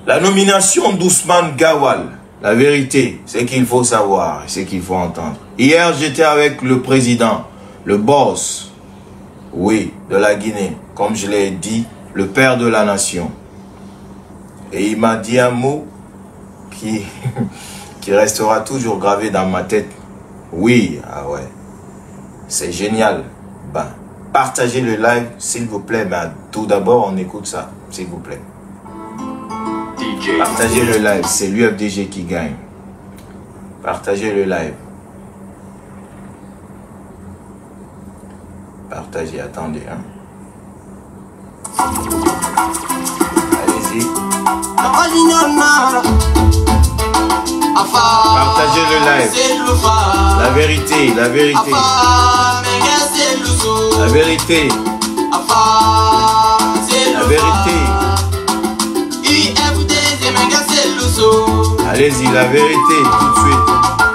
La nomination d'Ousmane Gawal, la vérité, c'est qu'il faut savoir, c'est qu'il faut entendre. Hier, j'étais avec le président, le boss, oui, de la Guinée, comme je l'ai dit, le père de la nation. Et il m'a dit un mot qui restera toujours gravé dans ma tête. Oui, ah ouais, c'est génial. Ben, partagez le live, s'il vous plaît. Ben, tout d'abord, on écoute ça, s'il vous plaît. Partagez le live, c'est l'UFDG qui gagne. Partagez le live. Partagez, attendez. Hein. Allez-y. Partagez le live. La vérité, la vérité. La vérité. La vérité. Allez-y, la vérité, tout de suite.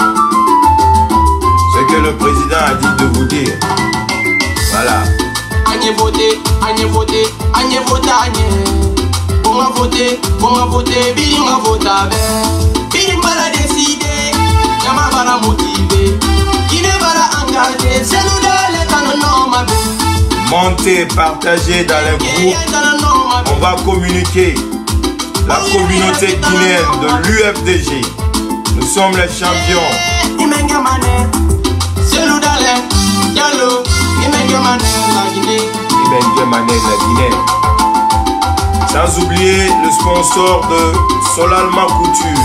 Ce que le président a dit de vous dire. Voilà. Agnez voté, agnez voté, agnez voté, agnez. On va voter, bili on va voter. Bili m'a décidé, yama va motiver. Qui ne va la engager, c'est nous dans les canons, ma belle. Montez, partagez dans les groupes. On va communiquer. La communauté guinéenne de l'UFDG. Nous sommes les champions. La Guinée. Sans oublier le sponsor de Solalma Couture.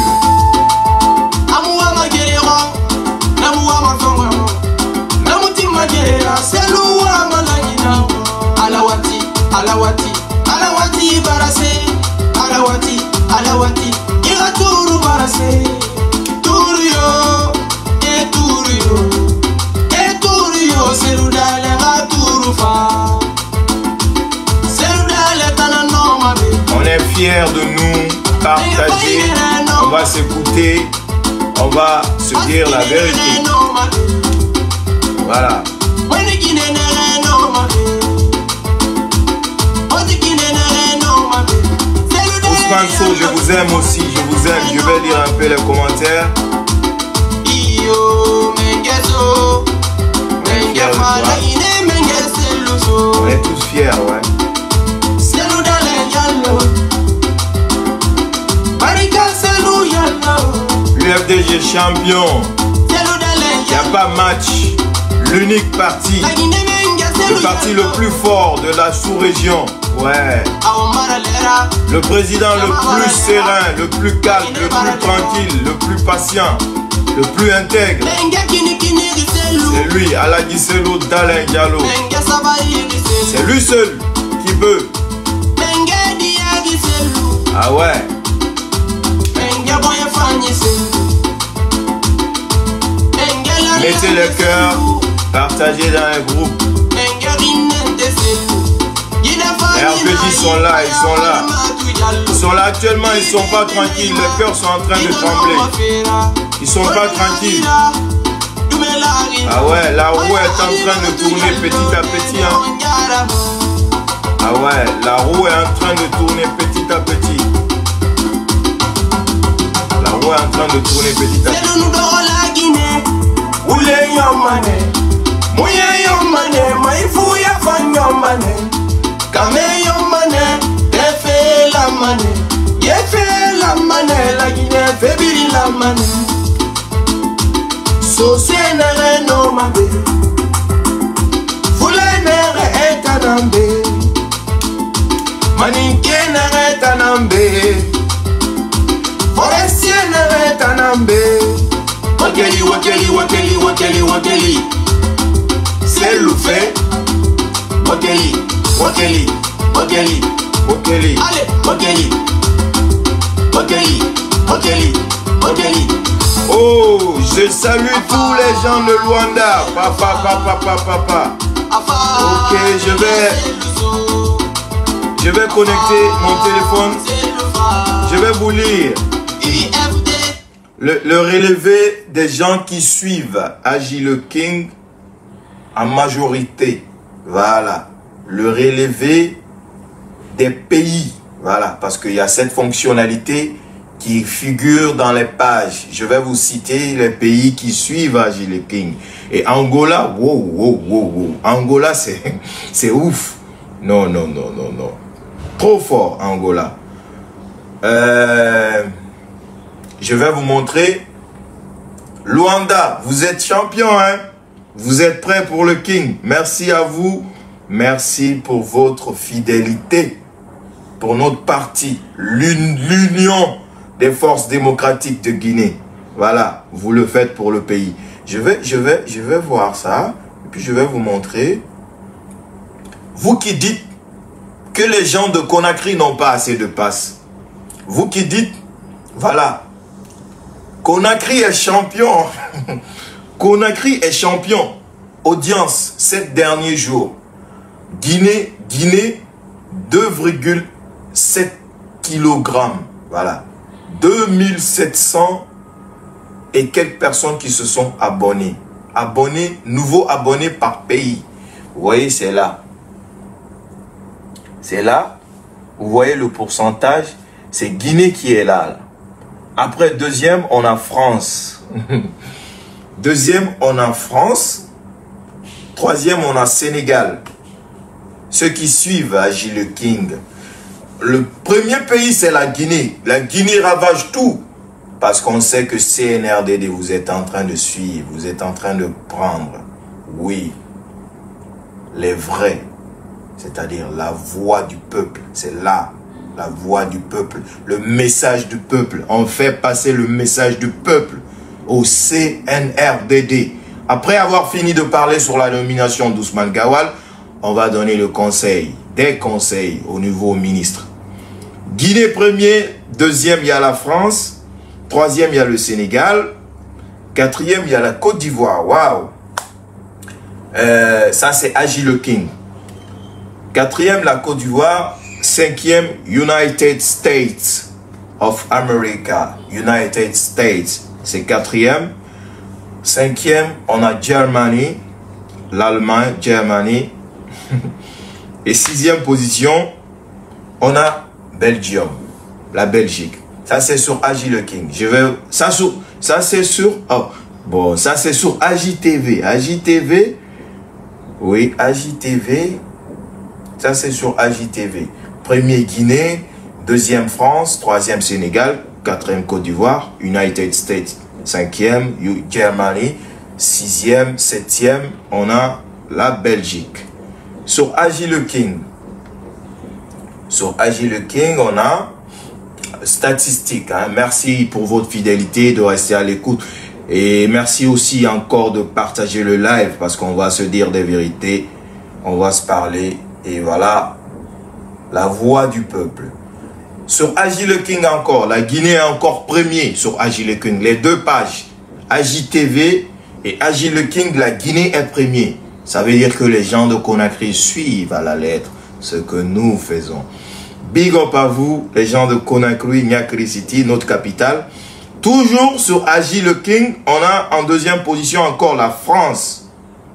Alawati barase, alawati, ira turu barase, turio, serudale va turu fa, serudale tanano mabe. On est fiers de nous partager, on va s'écouter, on va se dire la vérité. Voilà. Manso, je vous aime aussi, je vous aime. Je vais lire un peu les commentaires. On est tous fiers, ouais. L'UFDG champion. Il n'y a pas match. L'unique parti. Le parti le plus fort de la sous-région. Ouais. Le président le plus serein, le plus calme, le plus tranquille, le plus patient, le plus intègre. C'est lui, Alagiselo Dalen Diallo. C'est lui seul qui veut. Ah ouais. Mettez le cœur, partagez dans les groupes. Les RPJ sont là, ils sont là. Ils sont là actuellement, ils sont pas tranquilles. Les cœurs sont en train de trembler. Ils sont pas tranquilles. Ah ouais, la roue est en train de tourner petit à petit. Hein. Ah ouais, la roue est en train de tourner petit à petit. La roue est en train de tourner petit à petit. Kame yo mane, tefe la mane, yefe la mane, la Guinée fait biri la mane. So senere no mabe, fule nere etanambe, maninke nere etanambe, forestier nere etanambe. Wakeli, wakeli, wakeli, wakeli, wakeli, c'est l'oufé, wakeli. Wakeli, Wakeli, Wakeli. allez, Wakeli, Wakeli, Wakeli, Wakeli. Oh, je salue tous les gens de Luanda. Papa. Ok, je vais connecter mon téléphone. Je vais vous lire le relevé des gens qui suivent Agile King en majorité. Voilà. Le relevé des pays. Voilà, parce qu'il y a cette fonctionnalité qui figure dans les pages. Je vais vous citer les pays qui suivent Agile King. Et Angola, wow. Angola, c'est ouf. Non. Trop fort, Angola. Je vais vous montrer. Luanda, vous êtes champion, hein? Vous êtes prêts pour le King. Merci à vous. Merci pour votre fidélité. Pour notre parti, l'Union des forces démocratiques de Guinée. Voilà, vous le faites pour le pays. Je vais voir ça. Et puis je vais vous montrer. Vous qui dites que les gens de Conakry n'ont pas assez de passes. Vous qui dites, voilà, Conakry est champion. Conakry est champion. Audience, 7 derniers jours. Guinée, 2,7 kg. Voilà. 2700 et quelques personnes qui se sont abonnées. Abonnés, nouveaux abonnés par pays. Vous voyez, c'est là. C'est là. Vous voyez le pourcentage. C'est Guinée qui est là. Après, deuxième, on a France. Deuxième, on a France. Troisième, on a Sénégal. Ceux qui suivent Agile King. Le premier pays, c'est la Guinée. La Guinée ravage tout. Parce qu'on sait que CNRDD, vous êtes en train de suivre. Vous êtes en train de prendre. Oui. Les vrais. C'est-à-dire la voix du peuple. C'est là. La voix du peuple. Le message du peuple. On fait passer le message du peuple au CNRDD. Après avoir fini de parler sur la nomination d'Ousmane Gawal, on va donner le conseil, des conseils au nouveau ministre. Guinée premier, deuxième il y a la France, troisième il y a le Sénégal, quatrième il y a la Côte d'Ivoire. Waouh! Ça c'est Agile King. Quatrième la Côte d'Ivoire, cinquième United States of America. United States, c'est quatrième. Cinquième, on a Germany, l'Allemagne, Germany. Et sixième position, on a Belgium, la Belgique. Ça c'est sur Agile King. Ça c'est sur AJTV. AJTV, oui, AJTV. Ça c'est sur AJTV. Premier Guinée, deuxième France, troisième Sénégal, quatrième Côte d'Ivoire, United States, cinquième Germany, sixième, septième, on a la Belgique. Sur Agile King, on a statistiques. Hein. Merci pour votre fidélité, de rester à l'écoute. Et merci aussi encore de partager le live parce qu'on va se dire des vérités. On va se parler. Et voilà, la voix du peuple. Sur Agile King encore, la Guinée est encore premier sur Agile King. Les deux pages, AJTV et Agile King, la Guinée est premier. Ça veut dire que les gens de Conakry suivent à la lettre ce que nous faisons. Big up à vous, les gens de Conakry, Niakri City, notre capitale. Toujours sur Agile King, on a en deuxième position encore la France.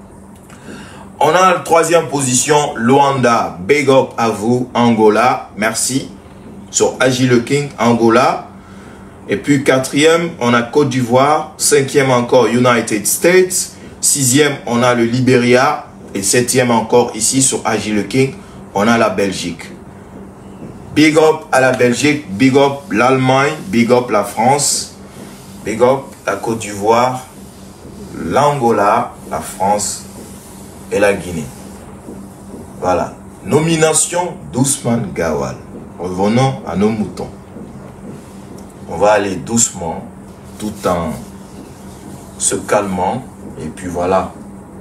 On a en troisième position Luanda. Big up à vous, Angola. Merci. Sur Agile King, Angola. Et puis quatrième, on a Côte d'Ivoire. Cinquième encore, United States. Sixième, on a le Libéria. Et septième encore, ici sur Agile King, on a la Belgique. Big up à la Belgique, big up l'Allemagne, big up la France, big up la Côte d'Ivoire, l'Angola, la France et la Guinée. Voilà. Nomination d'Ousmane Gawal. Revenons à nos moutons. On va aller doucement, tout en se calmant. Et puis voilà.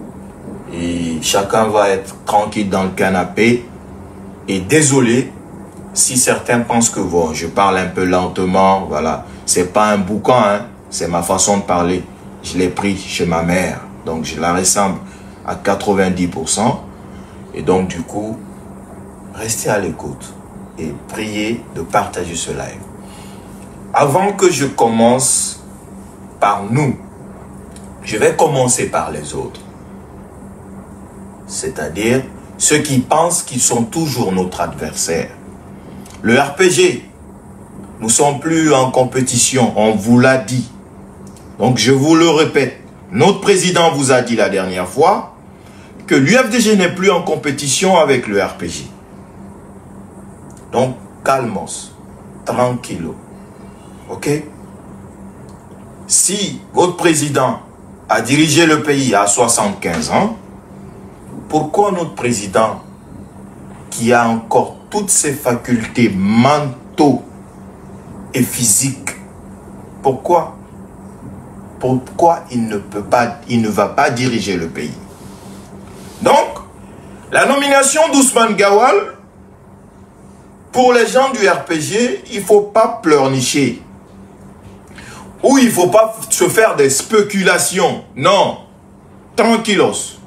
Et chacun va être tranquille dans le canapé. Et désolé si certains pensent que bon, je parle un peu lentement. Voilà. C'est pas un boucan, hein. C'est ma façon de parler. Je l'ai pris chez ma mère. Donc je la ressemble à 90%. Et donc du coup, restez à l'écoute. Et priez de partager ce live. Avant que je commence par nous, je vais commencer par les autres. C'est-à-dire ceux qui pensent qu'ils sont toujours notre adversaire. Le RPG, nous ne sommes plus en compétition, on vous l'a dit. Donc je vous le répète, notre président vous a dit la dernière fois que l'UFDG n'est plus en compétition avec le RPG. Donc calmos, tranquillo, ok? Si votre président a dirigé le pays à 75 ans, pourquoi notre président, qui a encore toutes ses facultés mentaux et physiques, pourquoi il ne va pas diriger le pays? Donc, la nomination d'Ousmane Gawal, pour les gens du RPG, il ne faut pas pleurnicher. Ou il ne faut pas se faire des spéculations. Non, tranquillos.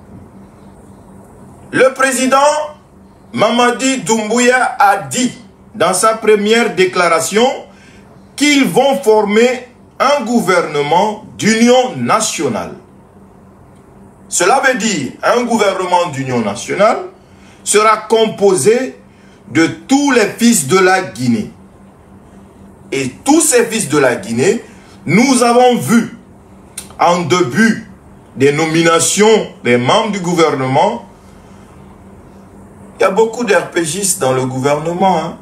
Le président Mamadi Doumbouya a dit dans sa première déclaration qu'ils vont former un gouvernement d'union nationale. Cela veut dire un gouvernement d'union nationale sera composé de tous les fils de la Guinée. Et tous ces fils de la Guinée, nous avons vu en début des nominations des membres du gouvernement, il y a beaucoup d'RPGistes dans le gouvernement. Hein.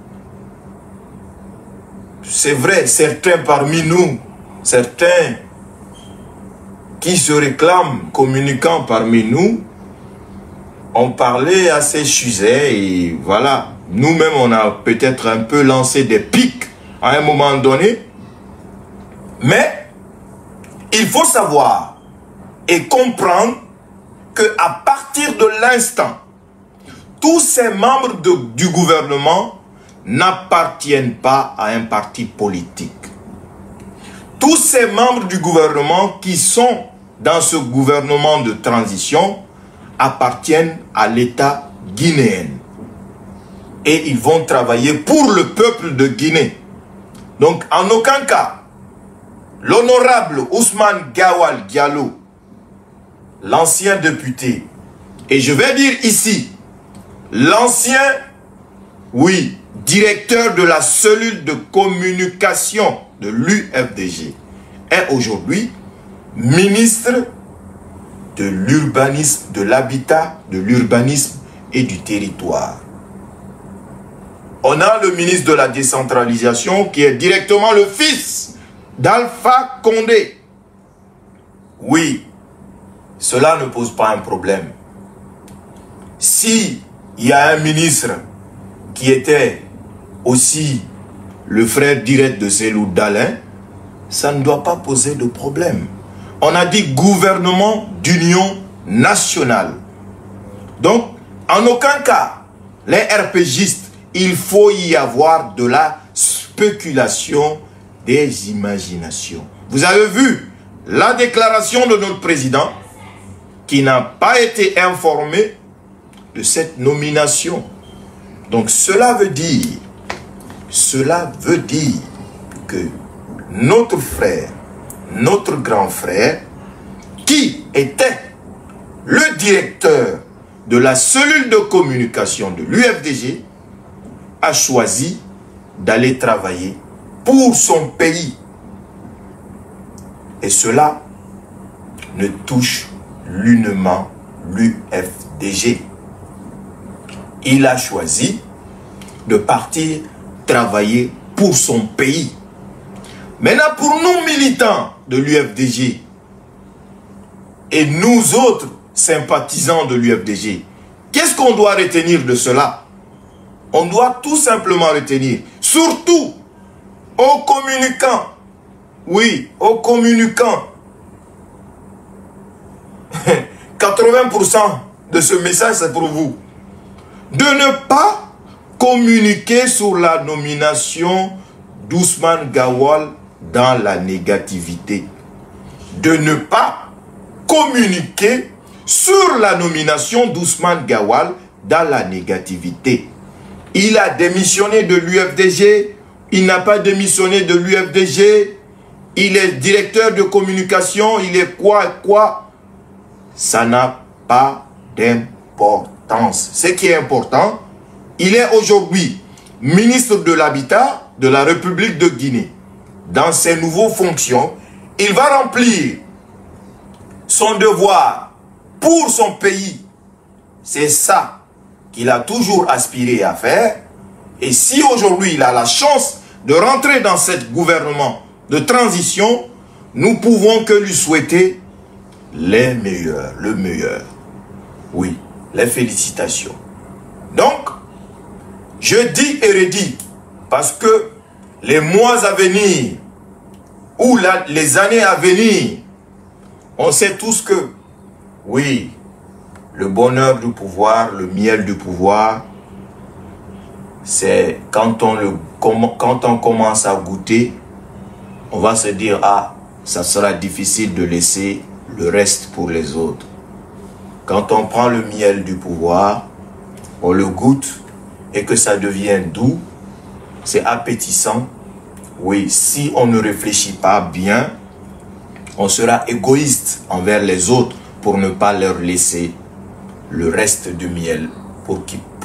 C'est vrai, certains parmi nous, certains qui se réclament communicants parmi nous, ont parlé à ces sujets et voilà, nous-mêmes on a peut-être un peu lancé des pics à un moment donné, mais il faut savoir et comprendre qu'à partir de l'instant, tous ces membres du gouvernement n'appartiennent pas à un parti politique. Tous ces membres du gouvernement qui sont dans ce gouvernement de transition appartiennent à l'État guinéen. Et ils vont travailler pour le peuple de Guinée. Donc, en aucun cas, l'honorable Ousmane Gawal Diallo, l'ancien député, et je vais dire ici, l'ancien, oui, directeur de la cellule de communication de l'UFDG, est aujourd'hui ministre de l'urbanisme, de l'habitat, de l'urbanisme et du territoire. On a le ministre de la décentralisation qui est directement le fils d'Alpha Condé. Oui, cela ne pose pas un problème. Si il y a un ministre qui était aussi le frère direct de Cellou Dalein, ça ne doit pas poser de problème. On a dit gouvernement d'union nationale. Donc, en aucun cas, les RPGistes, il faut y avoir de la spéculation, des imaginations. Vous avez vu la déclaration de notre président qui n'a pas été informé de cette nomination. Donc cela veut dire que notre frère, notre grand frère, qui était le directeur de la cellule de communication de l'UFDG, a choisi d'aller travailler pour son pays. Et cela ne touche nullement l'UFDG. Il a choisi de partir travailler pour son pays. Maintenant, pour nous militants de l'UFDG et nous autres sympathisants de l'UFDG, qu'est-ce qu'on doit retenir de cela? On doit tout simplement retenir, surtout aux communicants, oui, aux communicants, 80% de ce message c'est pour vous, de ne pas communiquer sur la nomination d'Ousmane Gawal dans la négativité. De ne pas communiquer sur la nomination d'Ousmane Gawal dans la négativité. Il a démissionné de l'UFDG, il n'a pas démissionné de l'UFDG, il est directeur de communication, il est quoi. Ça n'a pas d'importance. Ce qui est important, il est aujourd'hui ministre de l'Habitat de la République de Guinée. Dans ses nouvelles fonctions, il va remplir son devoir pour son pays. C'est ça qu'il a toujours aspiré à faire. Et si aujourd'hui il a la chance de rentrer dans ce gouvernement de transition, nous pouvons que lui souhaiter les meilleurs, le meilleur. Oui, les félicitations. Donc, je dis et redis, parce que les mois à venir, ou les années à venir, on sait tous que, oui, le bonheur du pouvoir, le miel du pouvoir, c'est quand on commence à goûter, on va se dire, ah, ça sera difficile de laisser le reste pour les autres. Quand on prend le miel du pouvoir, on le goûte et que ça devient doux, c'est appétissant. Oui, si on ne réfléchit pas bien, on sera égoïste envers les autres pour ne pas leur laisser le reste du miel, pour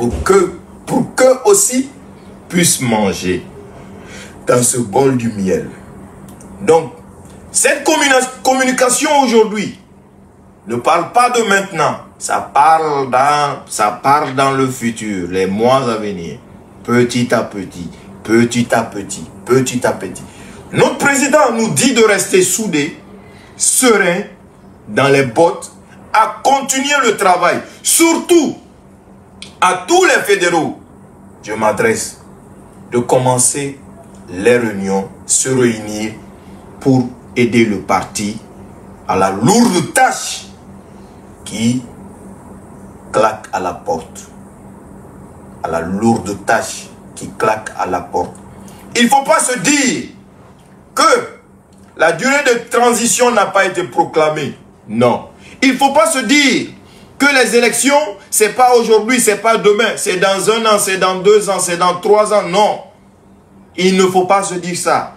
qu'eux aussi puissent manger dans ce bol du miel. Donc, cette communication aujourd'hui ne parle pas de maintenant, ça parle dans le futur, les mois à venir, petit à petit, petit à petit, petit à petit. Notre président nous dit de rester soudés, sereins, dans les bottes, à continuer le travail. Surtout, à tous les fédéraux, je m'adresse, de commencer les réunions, se réunir pour aider le parti à la lourde tâche qui claque à la porte. À la lourde tâche qui claque à la porte. Il ne faut pas se dire que la durée de transition n'a pas été proclamée. Non. Il ne faut pas se dire que les élections, c'est pas aujourd'hui, c'est pas demain, c'est dans 1 an, c'est dans 2 ans, c'est dans 3 ans. Non. Il ne faut pas se dire ça.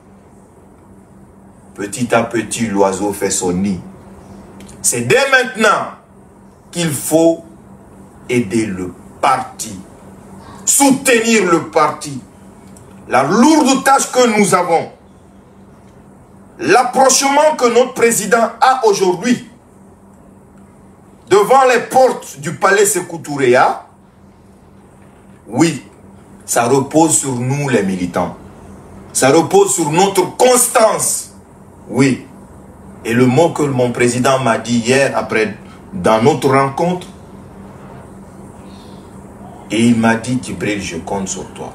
Petit à petit, l'oiseau fait son nid. C'est dès maintenant qu'il faut aider le parti, soutenir le parti. La lourde tâche que nous avons, l'approchement que notre président a aujourd'hui devant les portes du palais Sékou Touré, oui, ça repose sur nous les militants. Ça repose sur notre constance. Oui. Et le mot que mon président m'a dit hier, après, dans notre rencontre, et il m'a dit, Djibril, je compte sur toi.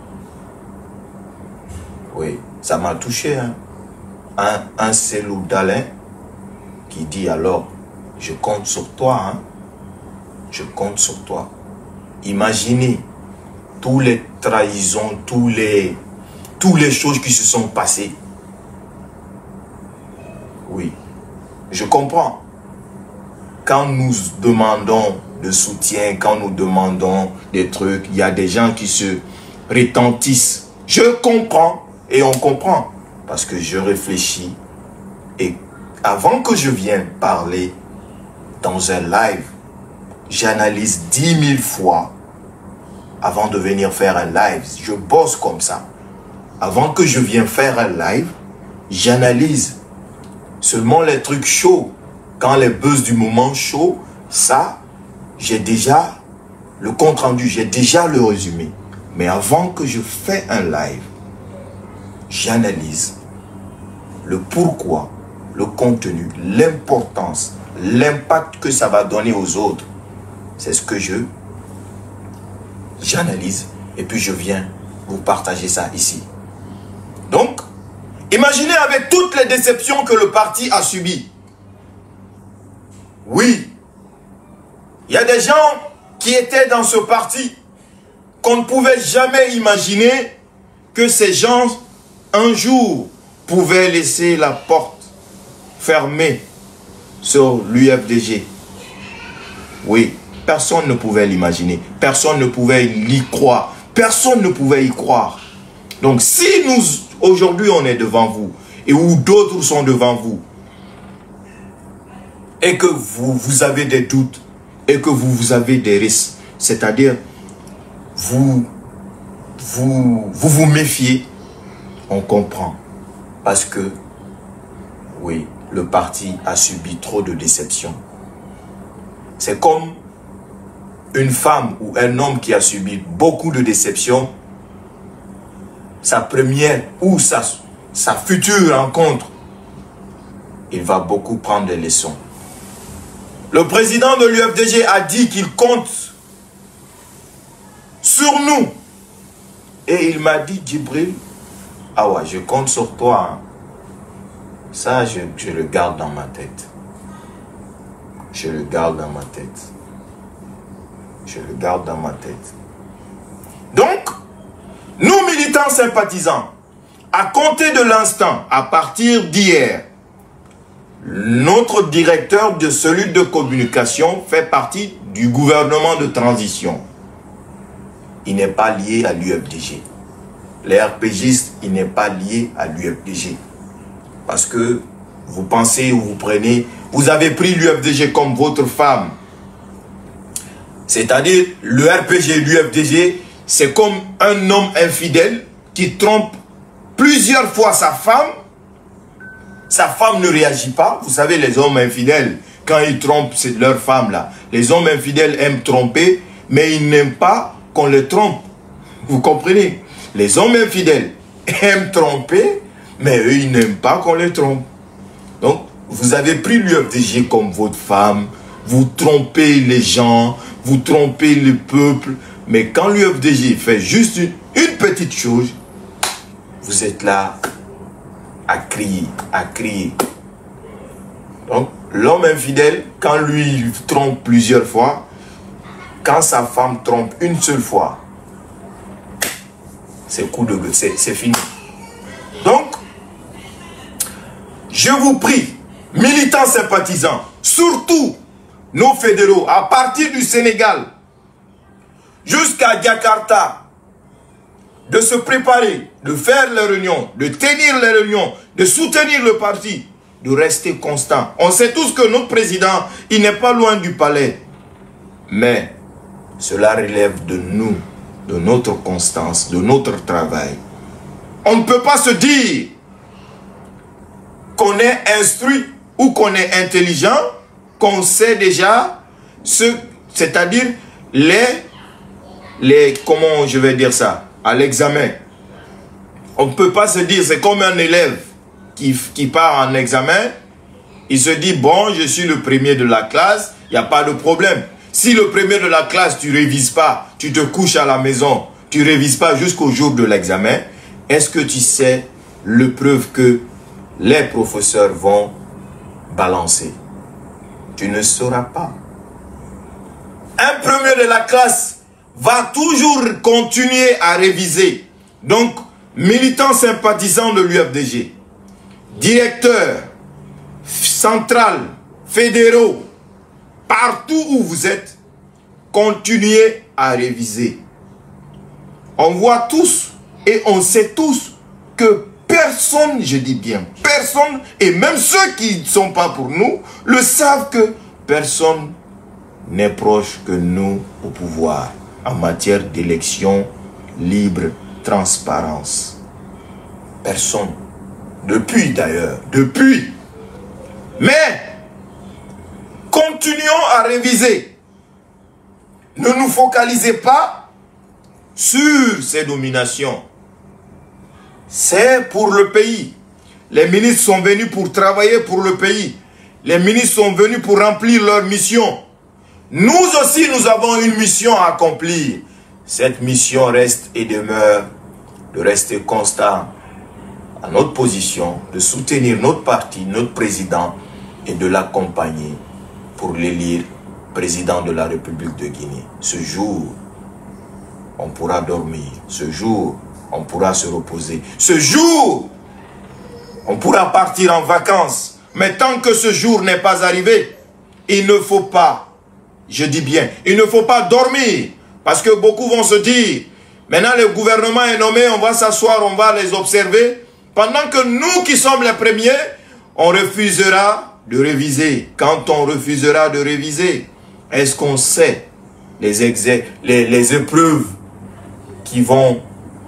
Oui, ça m'a touché. Hein? Un Célou d'Alain qui dit alors, je compte sur toi. Hein? Je compte sur toi. Imaginez toutes les trahisons, toutes les choses qui se sont passées. Oui, je comprends. Quand nous demandons de soutien, quand nous demandons des trucs, il y a des gens qui se retentissent. Je comprends et on comprend. Parce que je réfléchis. Et avant que je vienne parler dans un live, j'analyse 10 000 fois avant de venir faire un live. Je bosse comme ça. Avant que je vienne faire un live, j'analyse seulement les trucs chauds. Quand les buzz du moment chaud, ça, j'ai déjà le compte rendu, j'ai déjà le résumé. Mais avant que je fais un live, j'analyse le pourquoi, le contenu, l'importance, l'impact que ça va donner aux autres. C'est ce que j'analyse et puis je viens vous partager ça ici. Donc, imaginez avec toutes les déceptions que le parti a subies. Oui, il y a des gens qui étaient dans ce parti qu'on ne pouvait jamais imaginer que ces gens, un jour, pouvaient laisser la porte fermée sur l'UFDG. Oui, personne ne pouvait l'imaginer. Personne ne pouvait y croire. Personne ne pouvait y croire. Donc si nous, aujourd'hui, on est devant vous, et où d'autres sont devant vous, et que vous avez des doutes, et que vous avez des risques, c'est-à-dire, vous vous méfiez, on comprend. Parce que, oui, le parti a subi trop de déceptions. C'est comme une femme ou un homme qui a subi beaucoup de déceptions. Sa première ou sa future rencontre, il va beaucoup prendre des leçons. Le président de l'UFDG a dit qu'il compte sur nous. Et il m'a dit, Djibril, ah ouais, je compte sur toi. Hein. Ça, je le garde dans ma tête. Je le garde dans ma tête. Je le garde dans ma tête. Donc, nous militants sympathisants, à compter de l'instant, à partir d'hier, notre directeur de cellule de communication fait partie du gouvernement de transition. Il n'est pas lié à l'UFDG. Les RPGistes, il n'est pas lié à l'UFDG. Parce que vous pensez ou vous prenez, vous avez pris l'UFDG comme votre femme. C'est-à-dire, le RPG, l'UFDG, c'est comme un homme infidèle qui trompe plusieurs fois sa femme. Sa femme ne réagit pas. Vous savez, les hommes infidèles, quand ils trompent leur femme là, les hommes infidèles aiment tromper, mais ils n'aiment pas qu'on les trompe. Vous comprenez? Les hommes infidèles aiment tromper, mais eux, ils n'aiment pas qu'on les trompe. Donc, vous avez pris l'UFDG comme votre femme, vous trompez les gens, vous trompez le peuple, mais quand l'UFDG fait juste une petite chose, vous êtes là à crier, à crier. Donc, l'homme infidèle, quand lui il trompe plusieurs fois, quand sa femme trompe une seule fois, c'est coup de gueule, c'est fini. Donc, je vous prie, militants sympathisants, surtout nos fédéraux, à partir du Sénégal jusqu'à Jakarta, de se préparer, de faire les réunions, de tenir les réunions, de soutenir le parti, de rester constant. On sait tous que notre président, il n'est pas loin du palais. Mais cela relève de nous, de notre constance, de notre travail. On ne peut pas se dire qu'on est instruit ou qu'on est intelligent, qu'on sait déjà c'est-à-dire comment je vais dire ça, à l'examen. On ne peut pas se dire, c'est comme un élève qui part en examen, il se dit, bon, je suis le premier de la classe, il n'y a pas de problème. Si le premier de la classe, tu ne révises pas, tu te couches à la maison, tu ne révises pas jusqu'au jour de l'examen, est-ce que tu sais l'épreuve que les professeurs vont balancer? Tu ne sauras pas. Un premier de la classe va toujours continuer à réviser. Donc, militants sympathisants de l'UFDG, directeurs, centrales, fédéraux, partout où vous êtes, continuez à réviser. On voit tous et on sait tous que personne, je dis bien personne, et même ceux qui ne sont pas pour nous, le savent que personne n'est proche que nous au pouvoir en matière d'élection libre, transparence. Personne. Depuis d'ailleurs, depuis. Mais, continuons à réviser. Ne nous focalisez pas sur ces dominations. C'est pour le pays. Les ministres sont venus pour travailler pour le pays. Les ministres sont venus pour remplir leur mission. Nous aussi, nous avons une mission à accomplir. Cette mission reste et demeure de rester constant à notre position, de soutenir notre parti, notre président et de l'accompagner pour l'élire président de la République de Guinée. Ce jour, on pourra dormir. Ce jour, on pourra se reposer. Ce jour, on pourra partir en vacances. Mais tant que ce jour n'est pas arrivé, il ne faut pas, je dis bien, il ne faut pas dormir. Parce que beaucoup vont se dire, maintenant le gouvernement est nommé, on va s'asseoir, on va les observer. Pendant que nous qui sommes les premiers, on refusera de réviser. Quand on refusera de réviser, est-ce qu'on sait les épreuves qui vont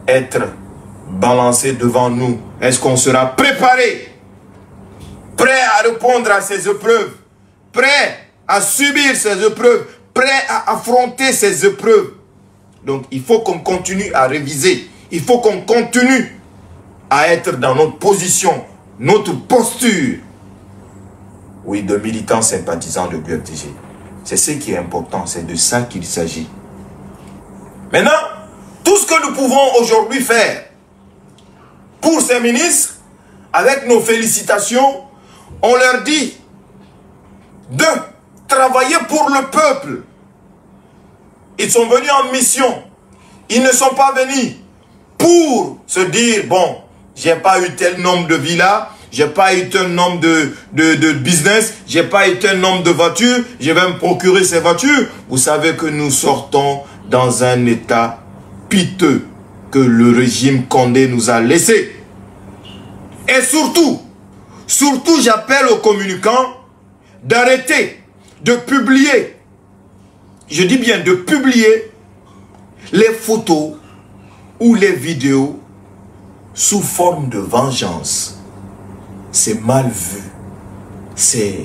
être balancé devant nous? Est-ce qu'on sera préparé, prêt à répondre à ces épreuves, prêt à subir ces épreuves, prêt à affronter ces épreuves? Donc il faut qu'on continue à réviser, il faut qu'on continue à être dans notre position, notre posture, oui, de militants sympathisants de l'UFDG. C'est ce qui est important, c'est de ça qu'il s'agit. Maintenant, tout ce que nous pouvons aujourd'hui faire pour ces ministres, avec nos félicitations, on leur dit de travailler pour le peuple. Ils sont venus en mission. Ils ne sont pas venus pour se dire, bon, j'ai pas eu tel nombre de villas, j'ai pas eu tel nombre de business, j'ai pas eu tel nombre de voitures, je vais me procurer ces voitures. Vous savez que nous sortons dans un état piteux que le régime Condé nous a laissé. Et surtout, j'appelle aux communicants d'arrêter de publier, je dis bien de publier les photos ou les vidéos sous forme de vengeance. C'est mal vu. C'est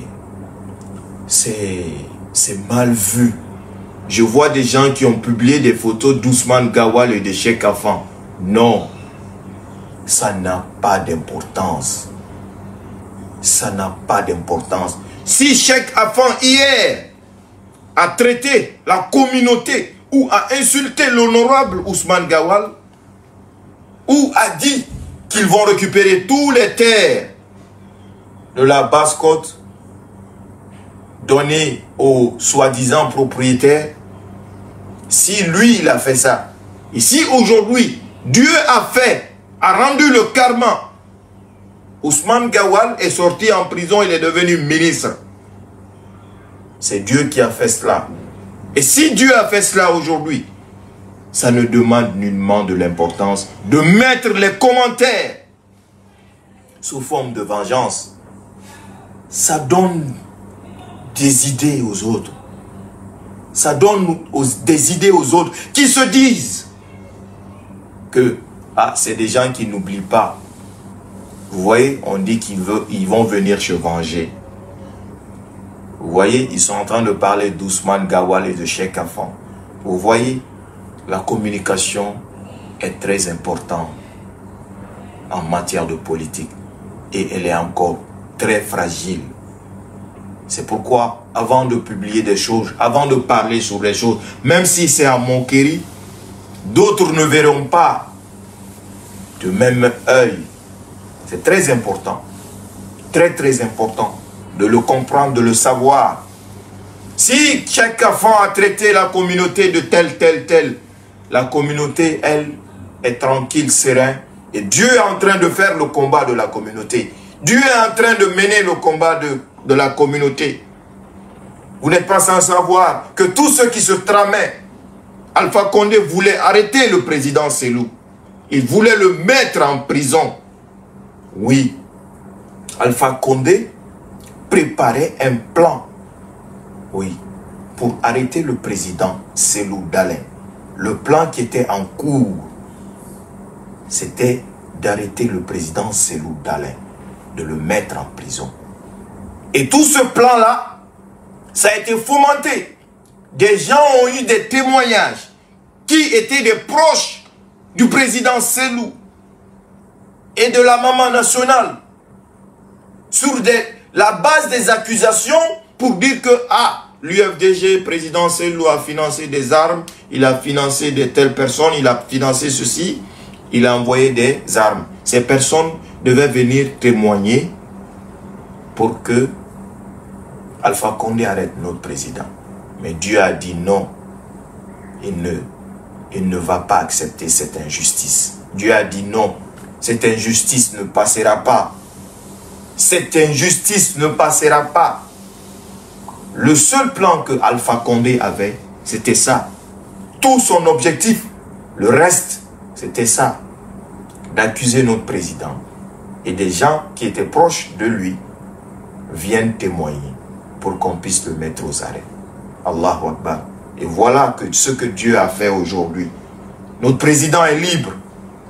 mal vu. Je vois des gens qui ont publié des photos d'Ousmane Gawal et de Cheikh Afan. Non, ça n'a pas d'importance. Ça n'a pas d'importance. Si Cheikh Afan hier a traité la communauté ou a insulté l'honorable Ousmane Gawal, ou a dit qu'ils vont récupérer tous les terres de la Basse-Côte données aux soi-disant propriétaires, si lui il a fait ça, et si aujourd'hui Dieu a rendu le karma, Ousmane Gawal est sorti en prison, il est devenu ministre. C'est Dieu qui a fait cela. Et si Dieu a fait cela aujourd'hui, ça ne demande nullement de l'importance de mettre les commentaires sous forme de vengeance. Ça donne des idées aux autres. Ça donne des idées aux autres qui se disent que c'est des gens qui n'oublient pas. Vous voyez, on dit qu'ils vont venir se venger. Vous voyez, ils sont en train de parler d'Ousmane Gawal et de Cheikh Afan. Vous voyez, la communication est très importante en matière de politique. Et elle est encore très fragile. C'est pourquoi, avant de publier des choses, avant de parler sur les choses, même si c'est en moquerie, d'autres ne verront pas de même œil. C'est très important, très important de le comprendre, de le savoir. Si Cheikh Afan a traité la communauté de tel, la communauté, elle, est tranquille, sereine, et Dieu est en train de faire le combat de la communauté. Dieu est en train de mener le combat de la communauté. Vous n'êtes pas sans savoir que tous ceux qui se tramaient, Alpha Condé voulait arrêter le président Selou. Il voulait le mettre en prison. Oui, Alpha Condé préparait un plan, oui, pour arrêter le président Selou Dalein. Le plan qui était en cours, c'était d'arrêter le président Selou Dalein, de le mettre en prison. Et tout ce plan-là, ça a été fomenté. Des gens ont eu des témoignages qui étaient des proches du président Selou et de la maman nationale sur la base des accusations pour dire que l'UFDG, président Selou a financé des armes, il a financé de telles personnes, il a financé ceci, il a envoyé des armes. Ces personnes devaient venir témoigner pour que Alpha Condé arrête notre président. Mais Dieu a dit non, il ne va pas accepter cette injustice. Dieu a dit non, cette injustice ne passera pas. Cette injustice ne passera pas. Le seul plan que Alpha Condé avait, c'était ça. Tout son objectif, le reste, c'était ça. D'accuser notre président. Et des gens qui étaient proches de lui viennent témoigner pour qu'on puisse le mettre aux arrêts. Allahu Akbar. Et voilà ce que Dieu a fait aujourd'hui. Notre président est libre.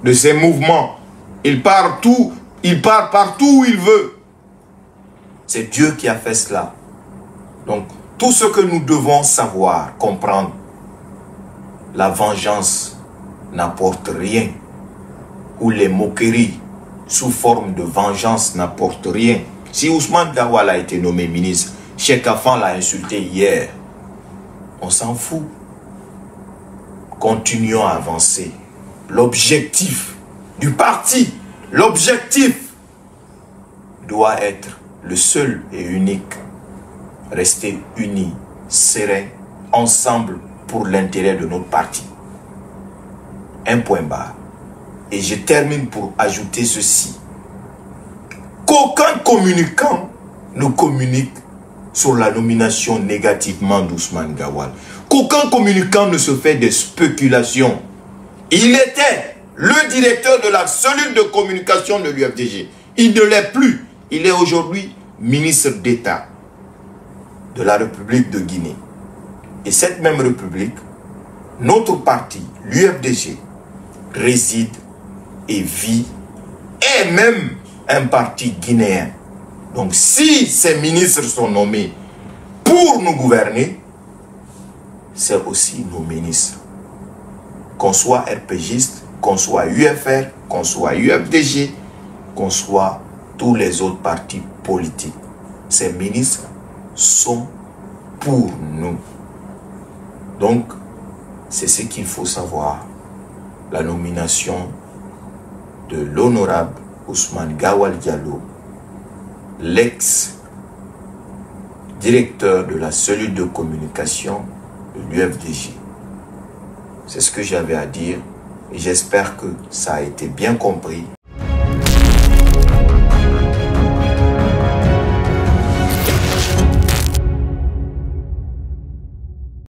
de ses mouvements. Il part partout où il veut. C'est Dieu qui a fait cela. Donc, tout ce que nous devons savoir, comprendre, la vengeance n'apporte rien. Ou les moqueries sous forme de vengeance n'apportent rien. Si Ousmane Gawal a été nommé ministre, Cheikh Afan l'a insulté hier. On s'en fout. Continuons à avancer. L'objectif du parti, l'objectif doit être le seul et unique. Rester unis, sereins, ensemble pour l'intérêt de notre parti. Un point barre. Et je termine pour ajouter ceci. Qu'aucun communicant ne communique sur la nomination négativement d'Ousmane Gawal. Qu'aucun communicant ne se fait des spéculations. Il était le directeur de la cellule de communication de l'UFDG. Il ne l'est plus. Il est aujourd'hui ministre d'État de la République de Guinée. Et cette même République, notre parti, l'UFDG, réside et vit, et même un parti guinéen. Donc si ces ministres sont nommés pour nous gouverner, c'est aussi nos ministres. Qu'on soit RPGiste, qu'on soit UFR, qu'on soit UFDG, qu'on soit tous les autres partis politiques. Ces ministres sont pour nous. Donc, c'est ce qu'il faut savoir. La nomination de l'honorable Ousmane Gawal Diallo, l'ex-directeur de la cellule de communication de l'UFDG. C'est ce que j'avais à dire et j'espère que ça a été bien compris.